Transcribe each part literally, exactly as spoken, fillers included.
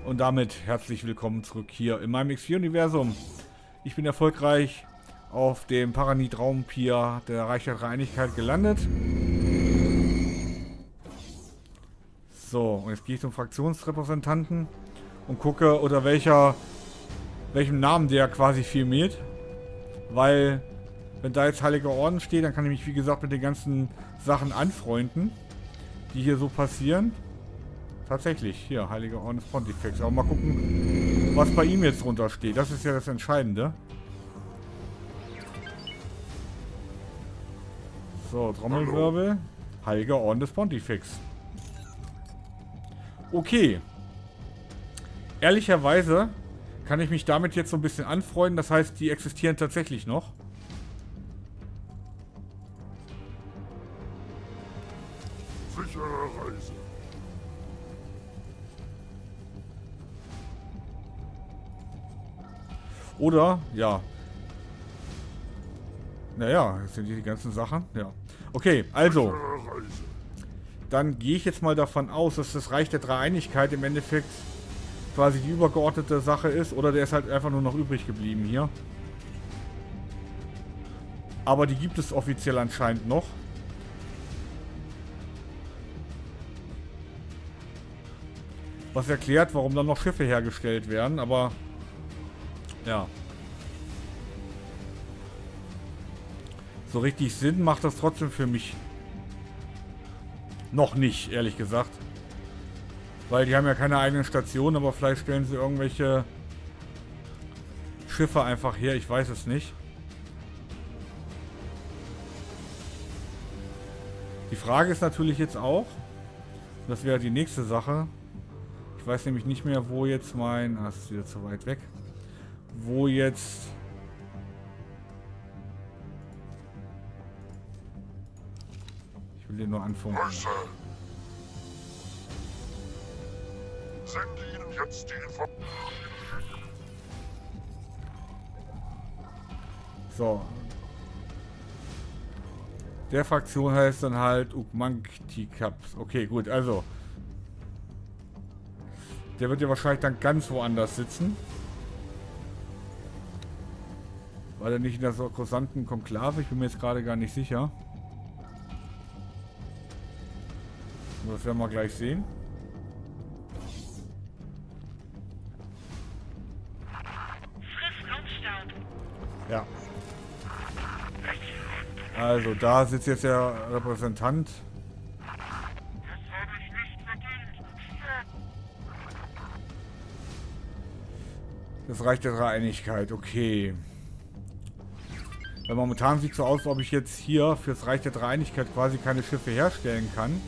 Und damit herzlich willkommen zurück hier in meinem X vier Universum. Ich bin erfolgreich auf dem Paranit-Raumpier der Reich der Dreieinigkeit gelandet. So, und jetzt gehe ich zum Fraktionsrepräsentanten und gucke, unter welcher, welchem Namen der quasi firmiert. Weil, wenn da jetzt Heiliger Orden steht, dann kann ich mich, wie gesagt, mit den ganzen Sachen anfreunden, die hier so passieren. Tatsächlich, hier, Heiliger Orden des Pontifex. Aber mal gucken, was bei ihm jetzt drunter steht. Das ist ja das Entscheidende. So, Trommelwirbel. Heiliger Orden des Pontifex. Okay. Ehrlicherweise kann ich mich damit jetzt so ein bisschen anfreunden. Das heißt, die existieren tatsächlich noch. Sichere Reise. Oder, ja. Naja, das sind die ganzen Sachen. Ja. Okay, also. Dann gehe ich jetzt mal davon aus, dass das Reich der Dreieinigkeit im Endeffekt quasi die übergeordnete Sache ist. Oder der ist halt einfach nur noch übrig geblieben hier. Aber die gibt es offiziell anscheinend noch. Was erklärt, warum dann noch Schiffe hergestellt werden, aber ja. So richtig Sinn macht das trotzdem für mich noch nicht, ehrlich gesagt. Weil die haben ja keine eigenen Stationen, aber vielleicht stellen sie irgendwelche Schiffe einfach her, ich weiß es nicht. Die Frage ist natürlich jetzt auch, das wäre die nächste Sache. Ich weiß nämlich nicht mehr, wo jetzt mein... Ah, das ist wieder zu weit weg. Wo jetzt... Ich will den nur anfunken. Grüße. Sende Ihnen jetzt die Information. So. Der Fraktion heißt dann halt Ukmankti-Kaps. Okay, gut, also. Der wird ja wahrscheinlich dann ganz woanders sitzen. War der nicht in der sakrosanten Konklave? Ich bin mir jetzt gerade gar nicht sicher. Das werden wir gleich sehen. Ja. Also, da sitzt jetzt der Repräsentant. Das Reich der Dreieinigkeit, okay. Weil momentan sieht es so aus, als ob ich jetzt hier fürs Reich der Dreieinigkeit quasi keine Schiffe herstellen kann.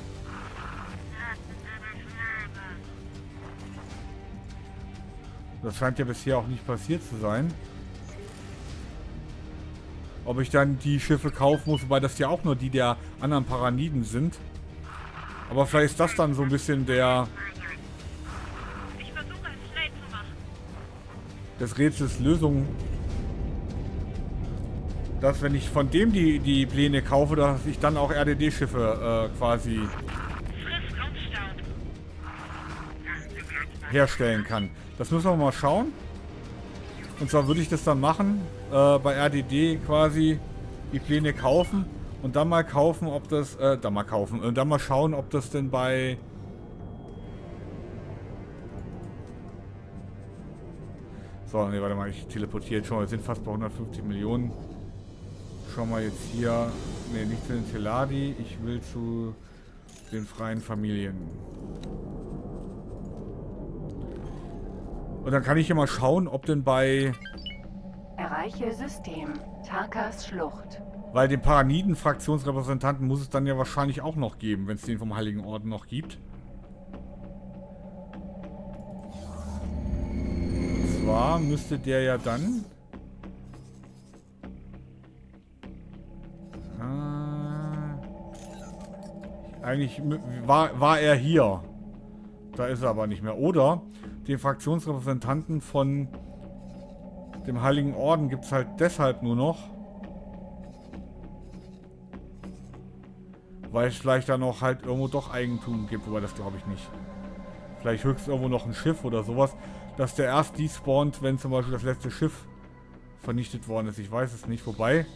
Das scheint ja bisher auch nicht passiert zu sein. Ob ich dann die Schiffe kaufen muss, wobei das ja auch nur die der anderen Paraniden sind. Aber vielleicht ist das dann so ein bisschen der... des Rätsels Lösung. Dass, wenn ich von dem die, die Pläne kaufe, dass ich dann auch R D D-Schiffe äh, quasi herstellen kann. Das müssen wir mal schauen. Und zwar würde ich das dann machen, äh, bei R D D quasi die Pläne kaufen und dann mal kaufen, ob das, äh, dann mal kaufen und dann mal schauen, ob das denn bei... So, ne, warte mal, ich teleportiere jetzt schon mal, wir sind fast bei hundertfünfzig Millionen. Schauen wir jetzt hier, ne, nicht zu den Teladi, ich will zu den freien Familien. Und dann kann ich hier mal schauen, ob denn bei... Erreiche System. Tarkas Schlucht. Weil den Paraniden-Fraktionsrepräsentanten muss es dann ja wahrscheinlich auch noch geben, wenn es den vom Heiligen Orden noch gibt. Und zwar müsste der ja dann... Äh, eigentlich war, war er hier. Da ist er aber nicht mehr. Oder den Fraktionsrepräsentanten von dem Heiligen Orden gibt es halt deshalb nur noch, weil es vielleicht dann auch halt irgendwo doch Eigentum gibt, wobei das glaube ich nicht. Vielleicht höchstens irgendwo noch ein Schiff oder sowas. Dass der erst despawnt, wenn zum Beispiel das letzte Schiff vernichtet worden ist. Ich weiß es nicht. Wobei,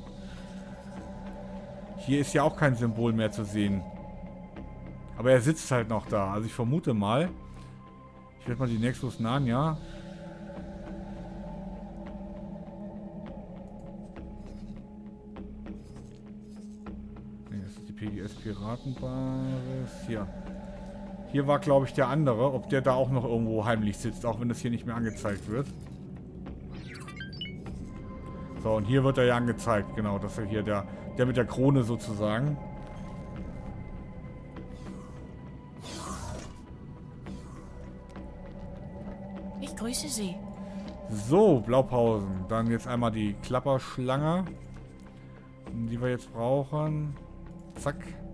hier ist ja auch kein Symbol mehr zu sehen. Aber er sitzt halt noch da. Also ich vermute mal, ich werde mal die Nexus Narnia. Ne, das ist die P G S Piratenbasis. Hier. Hier war, glaube ich, der andere. Ob der da auch noch irgendwo heimlich sitzt, auch wenn das hier nicht mehr angezeigt wird. So, und hier wird er ja angezeigt. Genau, das ist ja hier der, der mit der Krone sozusagen. Ich grüße Sie. So, Blaupausen. Dann jetzt einmal die Klapperschlange, die wir jetzt brauchen. Zack.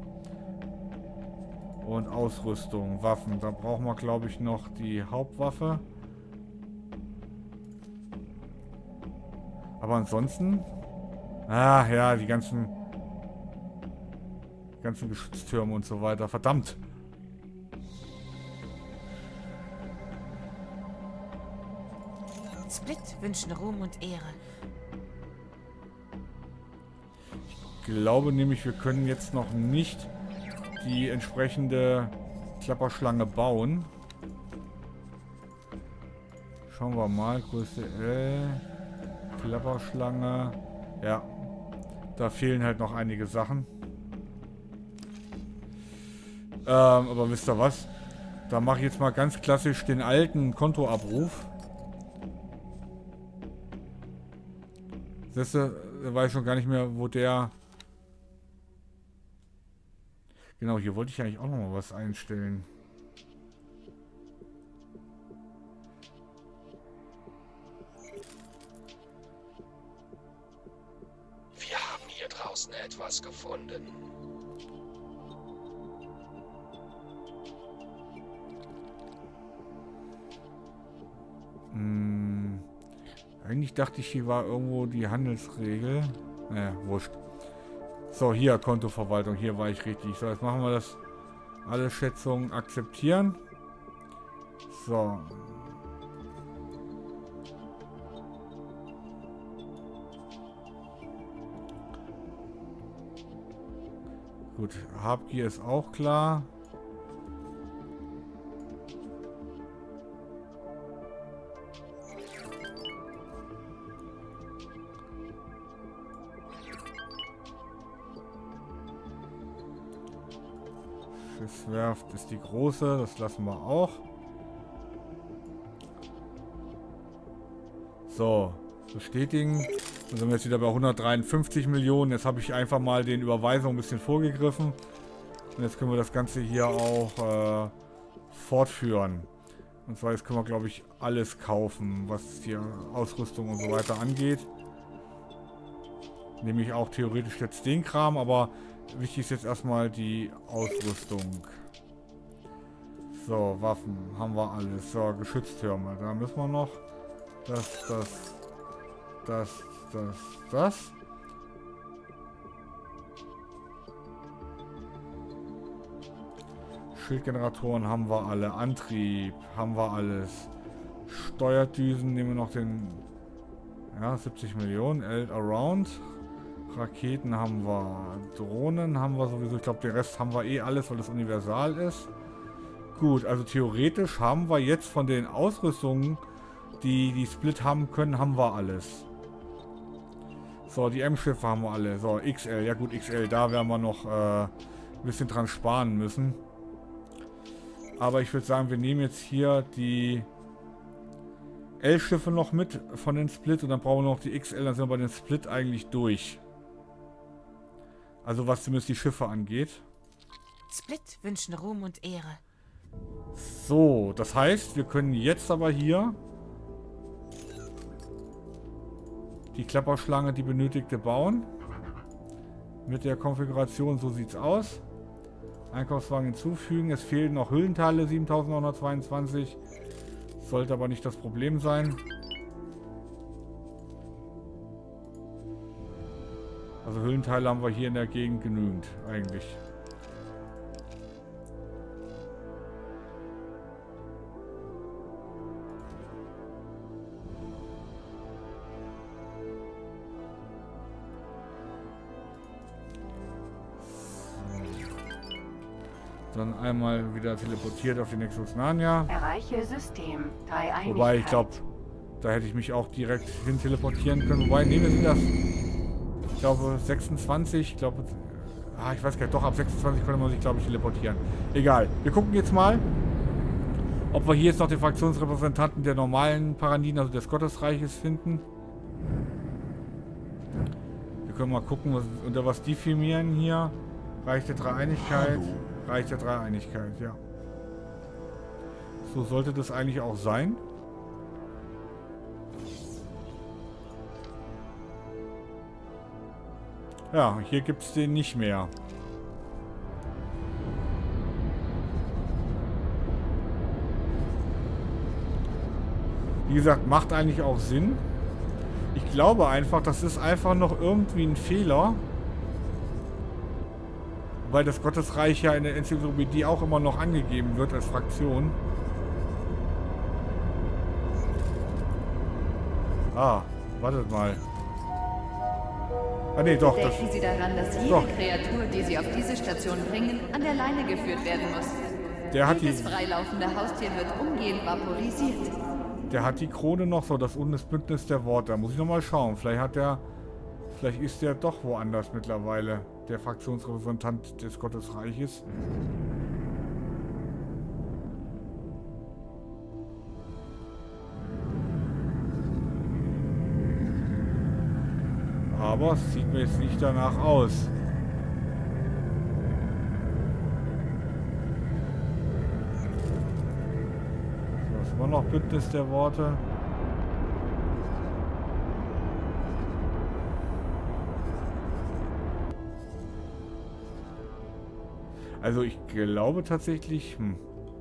Und Ausrüstung, Waffen. Da brauchen wir, glaube ich, noch die Hauptwaffe. Aber ansonsten... Ah, ja, die ganzen... ganzen Geschütztürme und so weiter. Verdammt! Split wünschen Ruhm und Ehre. Ich glaube nämlich, wir können jetzt noch nicht die entsprechende Klapperschlange bauen. Schauen wir mal. Größe L. Klapperschlange. Ja. Da fehlen halt noch einige Sachen. Ähm, aber wisst ihr was? Da mache ich jetzt mal ganz klassisch den alten Kontoabruf. Siehst du, da weiß ich schon gar nicht mehr, wo der... Genau, hier wollte ich eigentlich auch noch mal was einstellen. Wir haben hier draußen etwas gefunden. Hm, eigentlich dachte ich, hier war irgendwo die Handelsregel. Naja, wurscht. So, hier Kontoverwaltung. Hier war ich richtig. So, jetzt machen wir das. Alle Schätzungen akzeptieren. So. Gut, Habgier ist auch klar. Schiffswerft ist die große, das lassen wir auch. So, bestätigen. Dann sind wir jetzt wieder bei hundertdreiundfünfzig Millionen. Jetzt habe ich einfach mal den Überweisungen ein bisschen vorgegriffen. Und jetzt können wir das Ganze hier auch äh, fortführen. Und zwar jetzt können wir, glaube ich, alles kaufen, was hier Ausrüstung und so weiter angeht. Nämlich auch theoretisch jetzt den Kram, aber wichtig ist jetzt erstmal die Ausrüstung. So, Waffen haben wir alles. So, Geschütztürme. Da müssen wir noch das, das, das, das, das. Schildgeneratoren haben wir alle. Antrieb haben wir alles. Steuerdüsen nehmen wir noch den... Ja, siebzig Millionen. L-Around. Raketen haben wir. Drohnen haben wir sowieso. Ich glaube, den Rest haben wir eh alles, weil das universal ist. Gut, also theoretisch haben wir jetzt von den Ausrüstungen, die die Split haben können, haben wir alles. So, die M-Schiffe haben wir alle. So, X L. Ja gut, X L, da werden wir noch äh, ein bisschen dran sparen müssen. Aber ich würde sagen, wir nehmen jetzt hier die L-Schiffe noch mit von den Split und dann brauchen wir noch die X L, dann sind wir bei den Split eigentlich durch. Also was zumindest die Schiffe angeht. Split wünschen Ruhm und Ehre. So, das heißt, wir können jetzt aber hier die Klapperschlange, die benötigte, bauen. Mit der Konfiguration, so sieht es aus. Einkaufswagen hinzufügen. Es fehlen noch Hüllenteile, siebentausendneunhundertzweiundzwanzig. Sollte aber nicht das Problem sein. Also Hüllenteile haben wir hier in der Gegend genügend, eigentlich. Dann einmal wieder teleportiert auf die Nexus Narnia. Erreiche System. Drei Einigkeit. Wobei, ich glaube, da hätte ich mich auch direkt hin teleportieren können. Wobei, nee, wir sind das, ich glaube, sechsundzwanzig, ich glaube, ah, ich weiß gar nicht, doch, ab sechsundzwanzig konnte man sich, glaube ich, teleportieren. Egal. Wir gucken jetzt mal, ob wir hier jetzt noch den Fraktionsrepräsentanten der normalen Paraniden, also des Gottesreiches, finden. Wir können mal gucken, was, unter was die firmieren hier. Reich der Dreieinigkeit. Reich der Dreieinigkeit, ja. So sollte das eigentlich auch sein. Ja, hier gibt es den nicht mehr. Wie gesagt, macht eigentlich auch Sinn. Ich glaube einfach, das ist einfach noch irgendwie ein Fehler. Weil das Gottesreich ja in der Enzyklopädie auch immer noch angegeben wird als Fraktion. Ah, wartet mal. Ah ne, doch. Das, Denken Sie daran, dass jede doch. Kreatur, die Sie auf diese Station bringen, an der Leine geführt werden muss. Der hat die, Jedes freilaufende Haustier wird umgehend vaporisiert. der hat die Krone noch so, das unten ist Bündnis der Worte. Da muss ich nochmal schauen. Vielleicht hat der, vielleicht ist der doch woanders mittlerweile. Der Fraktionsrepräsentant des Gottesreiches. Aber es sieht mir jetzt nicht danach aus. So, ist immer noch Bündnis der Worte. Also ich glaube tatsächlich... Hm.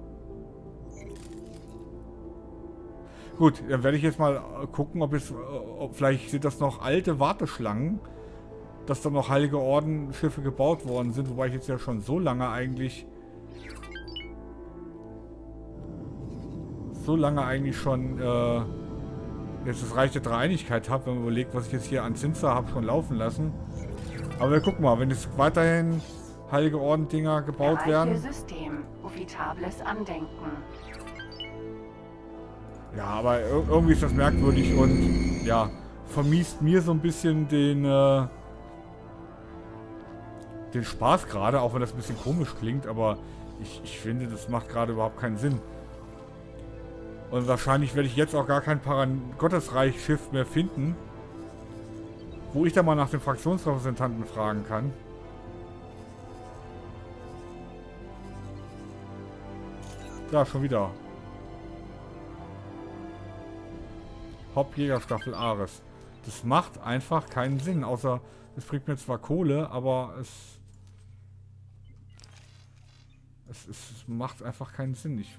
Gut, dann werde ich jetzt mal gucken, ob es, ob vielleicht sind das noch alte Warteschlangen, dass da noch Heilige Orden-Schiffe gebaut worden sind, wobei ich jetzt ja schon so lange eigentlich... So lange eigentlich schon äh, jetzt das Reich der Dreieinigkeit habe, wenn man überlegt, was ich jetzt hier an Zinsa habe schon laufen lassen. Aber wir gucken mal, wenn es weiterhin... Heilige Orden-Dinger gebaut Erreiche werden. System. Profitables Andenken. Ja, aber ir irgendwie ist das merkwürdig und ja, vermiest mir so ein bisschen den äh, den Spaß gerade, auch wenn das ein bisschen komisch klingt, aber ich, ich finde, das macht gerade überhaupt keinen Sinn. Und wahrscheinlich werde ich jetzt auch gar kein Paran-Gottesreich-Schiff mehr finden, wo ich dann mal nach den Fraktionsrepräsentanten fragen kann. Ja, schon wieder. Hauptjägerstaffel Ares. Das macht einfach keinen Sinn, außer es bringt mir zwar Kohle, aber es, es, es macht einfach keinen Sinn. Ich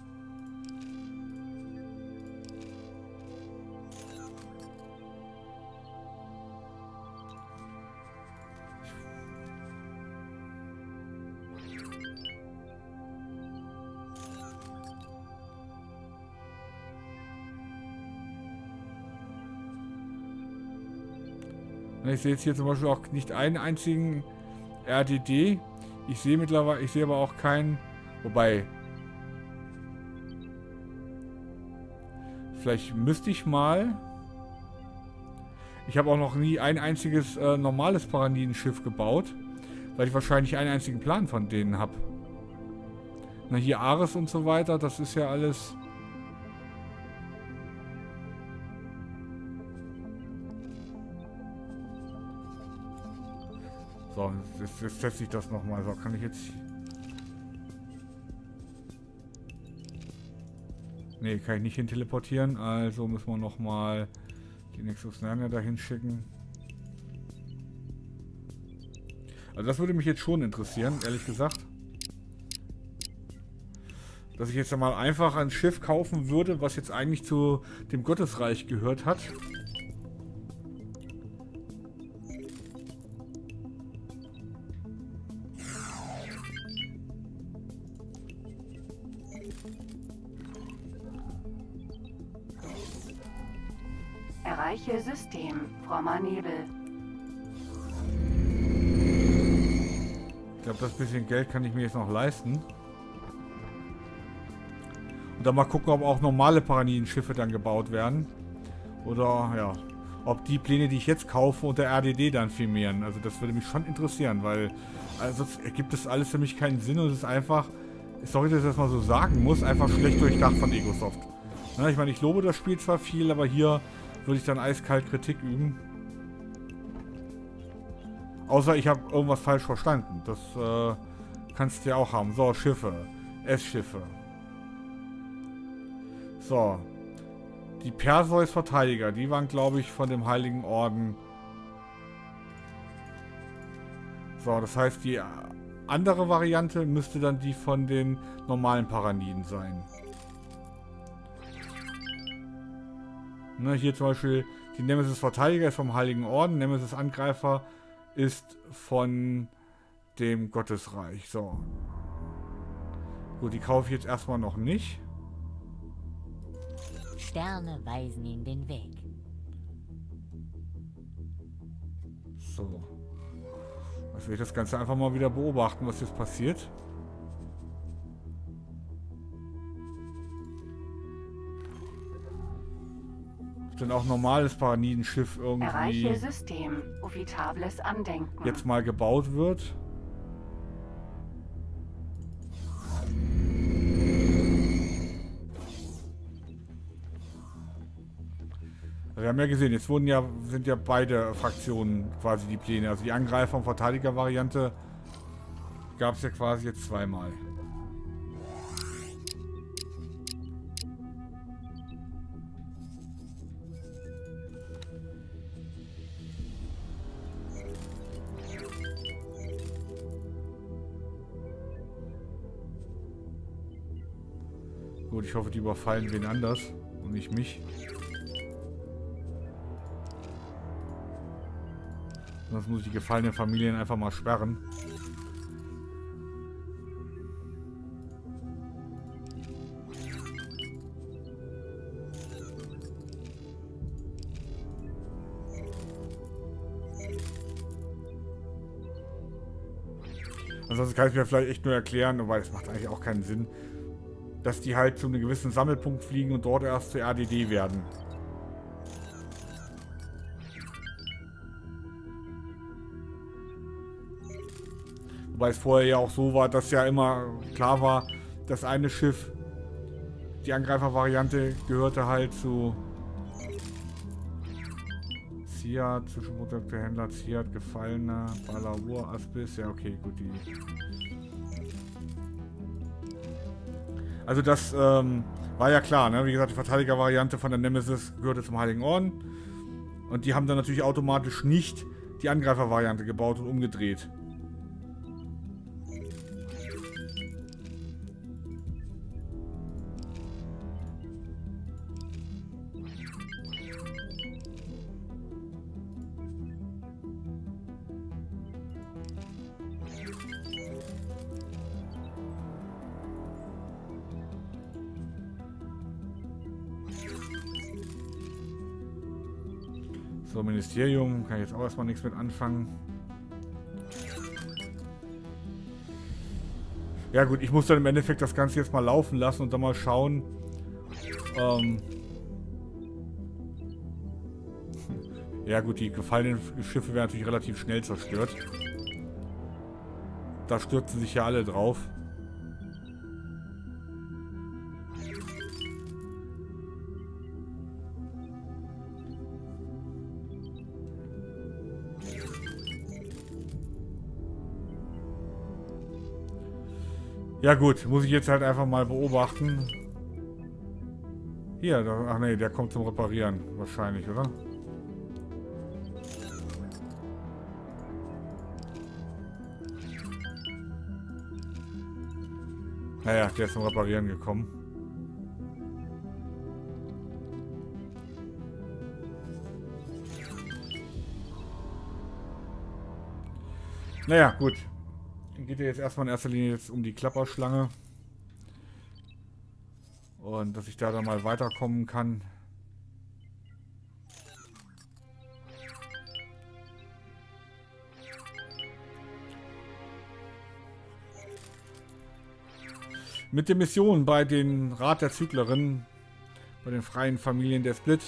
Ich sehe jetzt hier zum Beispiel auch nicht einen einzigen R D D. Ich sehe mittlerweile, ich sehe aber auch keinen, wobei, vielleicht müsste ich mal, ich habe auch noch nie ein einziges äh, normales Paranidenschiff gebaut, weil ich wahrscheinlich einen einzigen Plan von denen habe. Na, hier Ares und so weiter, das ist ja alles... So, jetzt, jetzt teste ich das nochmal. So, kann ich jetzt... Ne, kann ich nicht hin teleportieren. Also müssen wir nochmal die Nexus Narnia dahin schicken. Also das würde mich jetzt schon interessieren, ehrlich gesagt. Dass ich jetzt einmal einfach ein Schiff kaufen würde, was jetzt eigentlich zu dem Gottesreich gehört hat. Erreiche System. Frommer Nebel. Ich glaube, das bisschen Geld kann ich mir jetzt noch leisten. Und dann mal gucken, ob auch normale Paraniden-Schiffe dann gebaut werden. Oder, ja, ob die Pläne, die ich jetzt kaufe, unter R D D dann firmieren. Also das würde mich schon interessieren, weil also sonst ergibt das alles für mich keinen Sinn und es ist einfach, sorry, dass ich das mal so sagen muss, einfach schlecht durchdacht von Egosoft. Na, ich meine, ich lobe das Spiel zwar viel, aber hier würde ich dann eiskalt Kritik üben. Außer ich habe irgendwas falsch verstanden. Das äh, kannst du ja auch haben. So, Schiffe. S-Schiffe. So. Die Perseus-Verteidiger, die waren, glaube ich, von dem Heiligen Orden. So, das heißt, die andere Variante müsste dann die von den normalen Paraniden sein. Ne, hier zum Beispiel die Nemesis-Verteidiger ist vom Heiligen Orden, Nemesis-Angreifer ist von dem Gottesreich. So. Gut, die kaufe ich jetzt erstmal noch nicht. Sterne weisen ihm den Weg. So. Jetzt will ich das Ganze einfach mal wieder beobachten, was jetzt passiert. Dann auch normales Paranidenschiff irgendwie Erreiche System. Profitables Andenken. jetzt mal gebaut wird. Wir haben ja gesehen, jetzt wurden ja, sind ja beide Fraktionen quasi die Pläne. Also die Angreifer- und Verteidiger-Variante gab es ja quasi jetzt zweimal. Gut, ich hoffe, die überfallen wen anders und nicht mich. Sonst muss ich die gefallenen Familien einfach mal sperren. Ansonsten kann ich mir vielleicht echt nur erklären, weil es macht eigentlich auch keinen Sinn, dass die halt zu einem gewissen Sammelpunkt fliegen und dort erst zu R D D werden. Wobei es vorher ja auch so war, dass ja immer klar war, das eine Schiff, die Angreifer-Variante, gehörte halt zu Ziad, Zwischenprodukte, Händler, Ziad, Gefallener, Balawur, Aspis, ja okay, gut, die... Also das ähm, war ja klar, ne? Wie gesagt, die Verteidiger-Variante von der Nemesis gehörte zum Heiligen Orden. Und die haben dann natürlich automatisch nicht die Angreifer-Variante gebaut und umgedreht. So, Ministerium, kann ich jetzt auch erstmal nichts mit anfangen. Ja gut, ich muss dann im Endeffekt das Ganze jetzt mal laufen lassen und dann mal schauen. Ähm ja gut, die gefallenen Schiffe werden natürlich relativ schnell zerstört. Da stürzen sich ja alle drauf. Ja gut, muss ich jetzt halt einfach mal beobachten. Hier, da, ach nee, der kommt zum Reparieren. Wahrscheinlich, oder? Naja, der ist zum Reparieren gekommen. Naja, gut. Geht ja jetzt erstmal in erster Linie jetzt um die Klapperschlange. Und dass ich da dann mal weiterkommen kann. mit der Mission bei den Rat der Züglerinnen, bei den freien Familien der Split.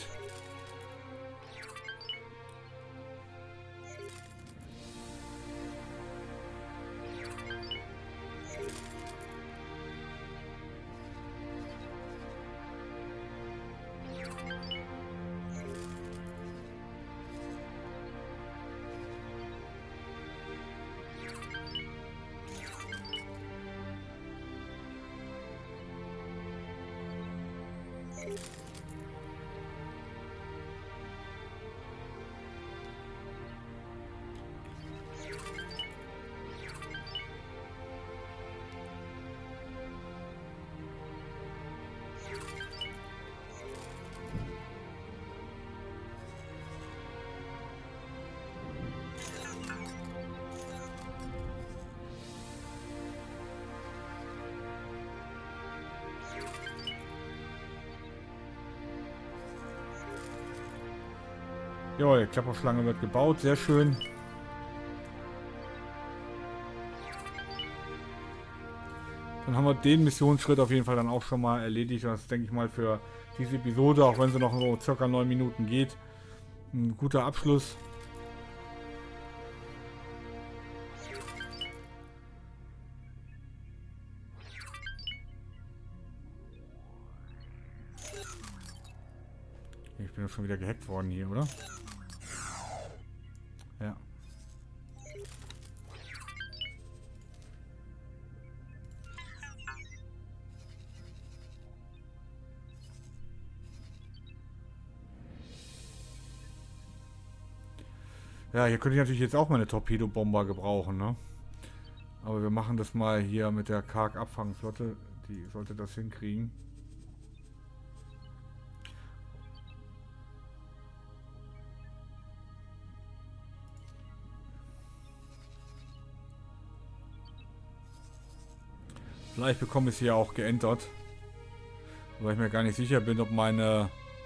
Jawohl, Klapperschlange wird gebaut, sehr schön. Dann haben wir den Missionsschritt auf jeden Fall dann auch schon mal erledigt. Das denke ich mal für diese Episode, auch wenn sie noch so circa neun Minuten geht, ein guter Abschluss. Ich bin schon wieder gehackt worden hier, oder? Ja. Ja, hier könnte ich natürlich jetzt auch meine Torpedobomber gebrauchen, ne? Aber wir machen das mal hier mit der Karg-Abfangflotte. Die sollte das hinkriegen. Vielleicht bekomme ich sie ja auch geändert. Weil ich mir gar nicht sicher bin, ob meine...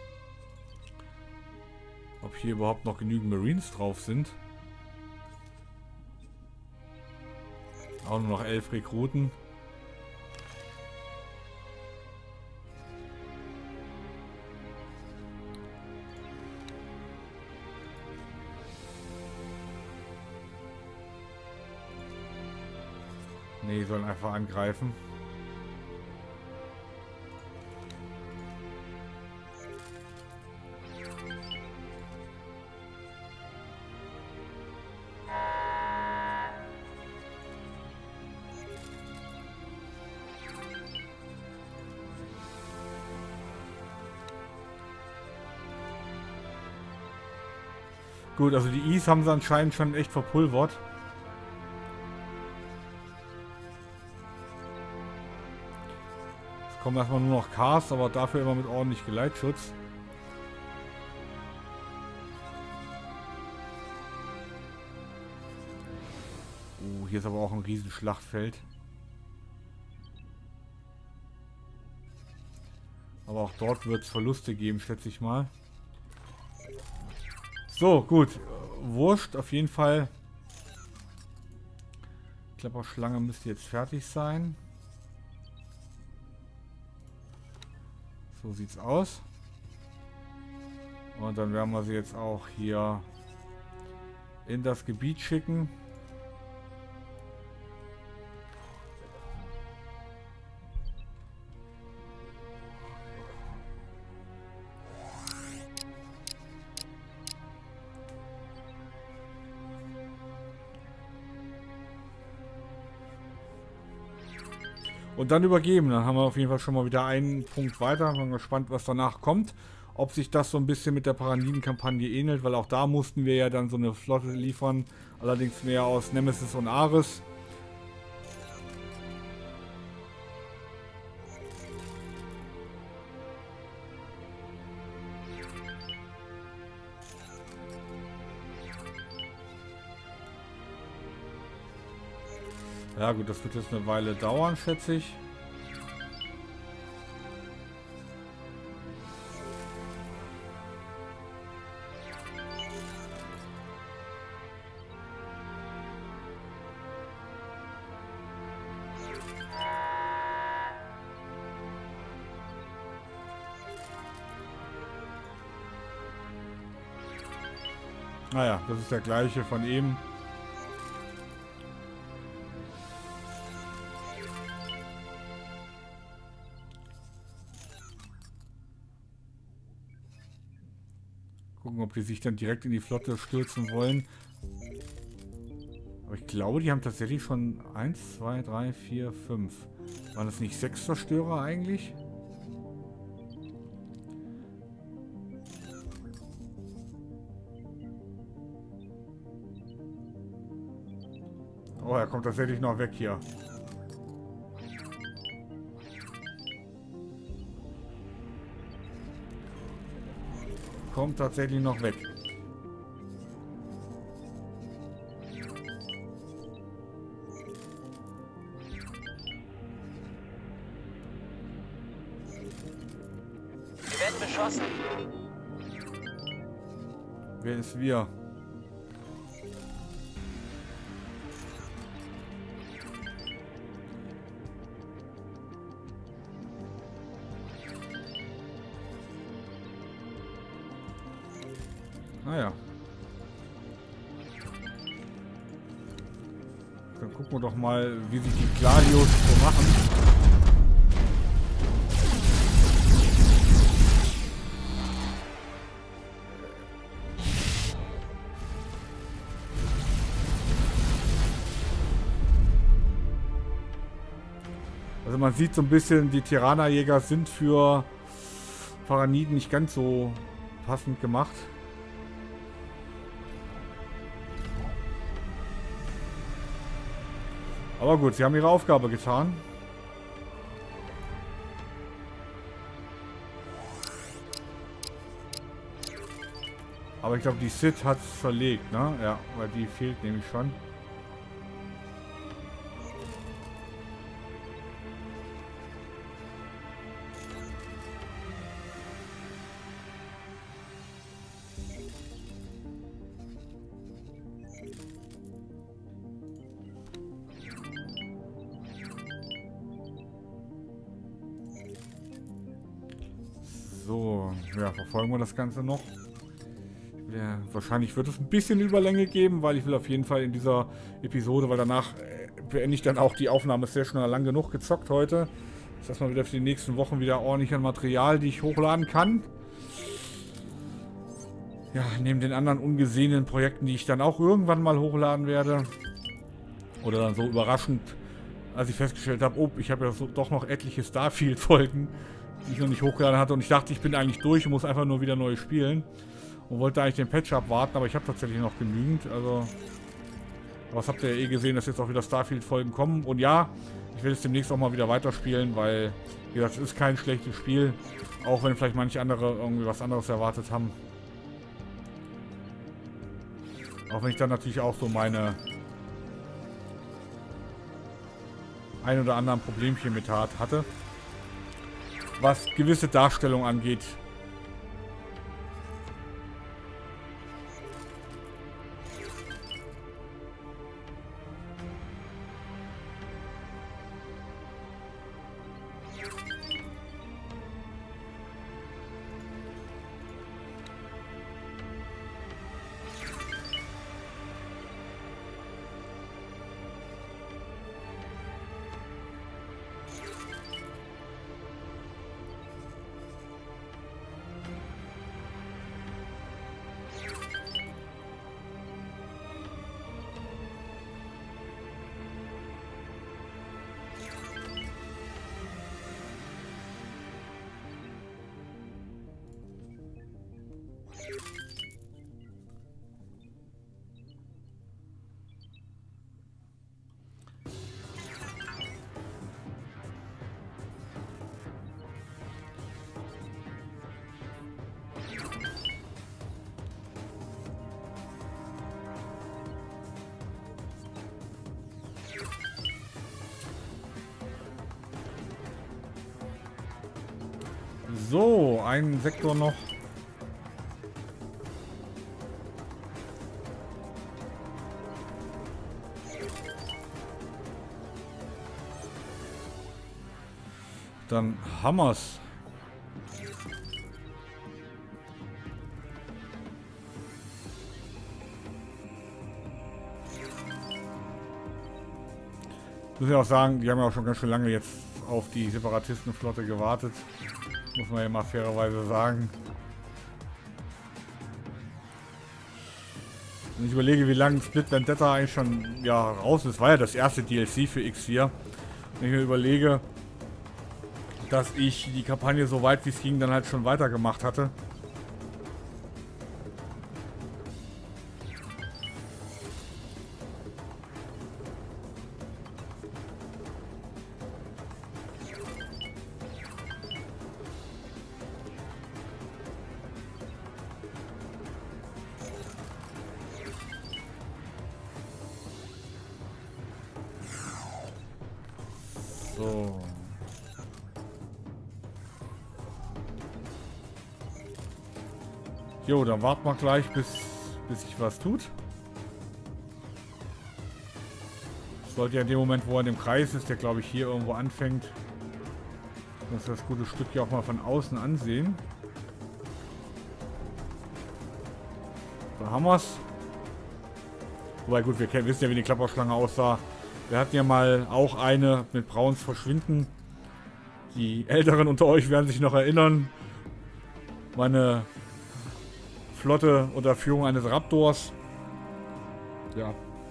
Ob hier überhaupt noch genügend Marines drauf sind. Auch nur noch elf Rekruten. Ne, die sollen einfach angreifen. Gut, also die Is haben sie anscheinend schon echt verpulvert. Es kommen erstmal nur noch Cars, aber dafür immer mit ordentlich Geleitschutz. Uh, hier ist aber auch ein riesen Schlachtfeld. Aber auch dort wird es Verluste geben, schätze ich mal. So, gut. Wurscht, auf jeden Fall. Klapperschlange müsste jetzt fertig sein. So sieht's aus. Und dann werden wir sie jetzt auch hier in das Gebiet schicken. Und dann übergeben. Dann haben wir auf jeden Fall schon mal wieder einen Punkt weiter. Bin gespannt, was danach kommt. Ob sich das so ein bisschen mit der Paraniden-Kampagne ähnelt, weil auch da mussten wir ja dann so eine Flotte liefern. Allerdings mehr aus Nemesis und Ares. Ja gut, das wird jetzt eine Weile dauern, schätze ich. Naja, das ist der gleiche von eben. Gucken, ob die sich dann direkt in die Flotte stürzen wollen. Aber ich glaube, die haben tatsächlich schon eins, zwei, drei, vier, fünf. Waren das nicht sechs Zerstörer eigentlich? Oh, er kommt tatsächlich noch weg hier. Kommt tatsächlich noch weg. Wir werden beschossen. Wer ist wir? Naja. Dann gucken wir doch mal, wie sich die Gladios so machen. Also man sieht so ein bisschen, die Tirana-Jäger sind für Paraniden nicht ganz so passend gemacht. Aber gut, sie haben ihre Aufgabe getan. Aber ich glaube, die Sith hat es verlegt, ne? Ja, weil die fehlt nämlich schon. So, ja, verfolgen wir das Ganze noch. Ja, wahrscheinlich wird es ein bisschen Überlänge geben, weil ich will auf jeden Fall in dieser Episode, weil danach äh, beende ich dann auch die Aufnahme sehr schnell lang genug gezockt heute. Das heißt mal wieder für die nächsten Wochen wieder ordentlich an Material, die ich hochladen kann. Ja, neben den anderen ungesehenen Projekten, die ich dann auch irgendwann mal hochladen werde. Oder dann so überraschend, als ich festgestellt habe, oh, ich habe ja so, doch noch etliche Starfield-Folgen, die ich noch nicht hochgeladen hatte. Und ich dachte, ich bin eigentlich durch und muss einfach nur wieder neu spielen. Und wollte eigentlich den Patch abwarten, aber ich habe tatsächlich noch genügend. Also, aber das habt ihr ja eh gesehen, dass jetzt auch wieder Starfield-Folgen kommen. Und ja, ich werde es demnächst auch mal wieder weiterspielen, weil, wie gesagt, es ist kein schlechtes Spiel. Auch wenn vielleicht manche andere irgendwie was anderes erwartet haben. Auch wenn ich dann natürlich auch so meine ein oder anderen Problemchen mit hatte. Was gewisse Darstellung angeht. So, einen Sektor noch. Dann Hammers. Muss ich auch sagen, die haben ja auch schon ganz schön lange jetzt auf die Separatistenflotte gewartet. Muss man ja mal fairerweise sagen. Wenn ich überlege, wie lange Split Vendetta eigentlich schon ja, raus ist, war ja das erste D L C für X vier. Wenn ich mir überlege, dass ich die Kampagne so weit wie es ging dann halt schon weitergemacht hatte. So. Jo, dann warten wir gleich, bis, bis sich was tut. Sollte ja in dem Moment, wo er in dem Kreis ist, der glaube ich hier irgendwo anfängt, dass wir das gute Stück hier auch mal von außen ansehen. Da haben wir es. Wobei gut, wir kennen, wissen ja, wie die Klapperschlange aussah. Wir hatten ja mal auch eine mit Brauns Verschwinden. Die Älteren unter euch werden sich noch erinnern. Meine Flotte unter Führung eines Raptors. Ja.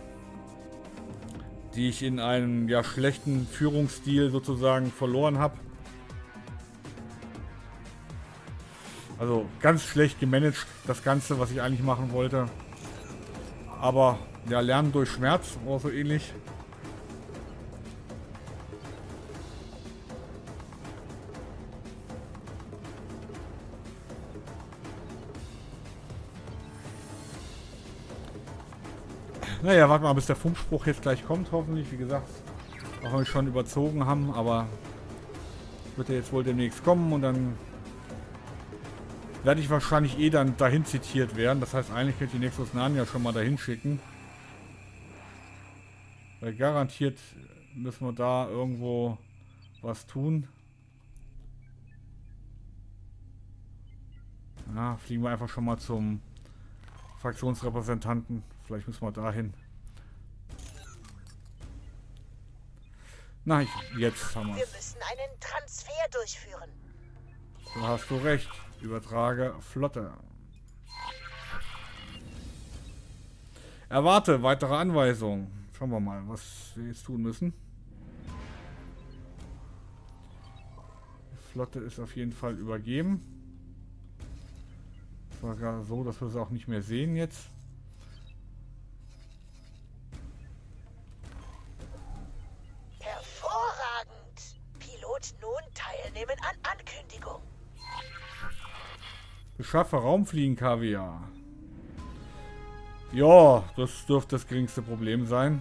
Die ich in einem ja, schlechten Führungsstil sozusagen verloren habe. Also ganz schlecht gemanagt, das Ganze, was ich eigentlich machen wollte. Aber ja, Lernen durch Schmerz oder so ähnlich. Naja, warten wir mal, bis der Funkspruch jetzt gleich kommt, hoffentlich. Wie gesagt, auch wenn wir schon überzogen haben, aber wird er jetzt wohl demnächst kommen und dann werde ich wahrscheinlich eh dann dahin zitiert werden. Das heißt, eigentlich könnte ich die Nexus Narnia schon mal dahin schicken. Weil garantiert müssen wir da irgendwo was tun. Na, fliegen wir einfach schon mal zum Fraktionsrepräsentanten. Vielleicht müssen wir dahin. Na, ich, jetzt haben wir Wir müssen einen Transfer durchführen. Da hast du recht. Übertrage Flotte. Erwarte weitere Anweisungen. Schauen wir mal, was wir jetzt tun müssen. Die Flotte ist auf jeden Fall übergeben. Das war gerade so, dass wir es auch nicht mehr sehen jetzt. Hervorragend. Pilot nun teilnehmen an Ankündigung. Beschaffe Raumfliegen-Kaviar. Ja, das dürfte das geringste Problem sein.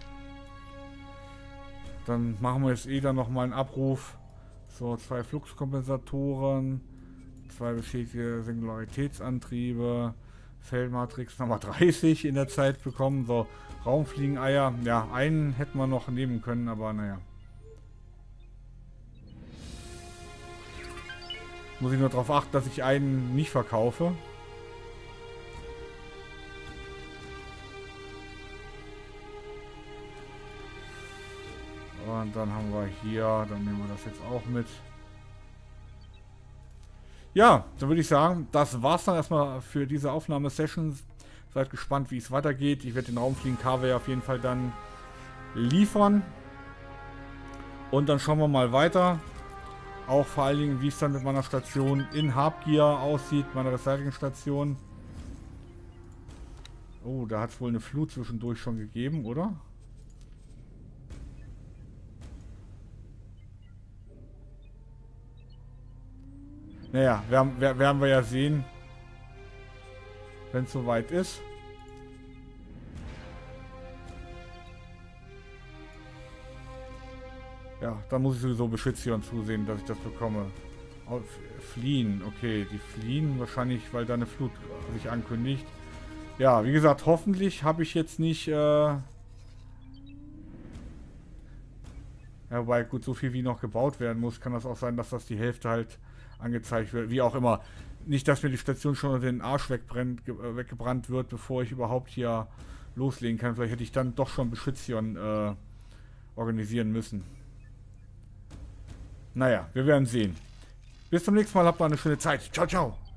Dann machen wir jetzt eh dann nochmal einen Abruf. So, zwei Fluxkompensatoren, zwei beschädigte Singularitätsantriebe, Feldmatrix Nummer dreißig in der Zeit bekommen. So, Raumfliegen-Eier. Ja, einen hätten wir noch nehmen können, aber naja. Muss ich nur darauf achten, dass ich einen nicht verkaufe. Und dann haben wir hier, dann nehmen wir das jetzt auch mit. Ja, dann würde ich sagen, das war's dann erstmal für diese Aufnahmesession. Seid gespannt, wie es weitergeht. Ich werde den Raumfliegen-Kaviar auf jeden Fall dann liefern. Und dann schauen wir mal weiter. Auch vor allen Dingen, wie es dann mit meiner Station in Habgier aussieht, meine Recycling-Station. Oh, da hat es wohl eine Flut zwischendurch schon gegeben, oder? Naja, werden, werden wir ja sehen, wenn es soweit ist. Ja, da muss ich sowieso Beschützern zusehen, dass ich das bekomme. Auf, fliehen, okay, die fliehen wahrscheinlich, weil da eine Flut sich ankündigt. Ja, wie gesagt, hoffentlich habe ich jetzt nicht... Äh ja, wobei, gut, so viel wie noch gebaut werden muss, kann das auch sein, dass das die Hälfte halt angezeigt wird. Wie auch immer. Nicht, dass mir die Station schon unter den Arsch wegbrennt, äh, weggebrannt wird, bevor ich überhaupt hier loslegen kann. Vielleicht hätte ich dann doch schon Beschützern äh organisieren müssen. Naja, wir werden sehen. Bis zum nächsten Mal, habt mal eine schöne Zeit. Ciao, ciao.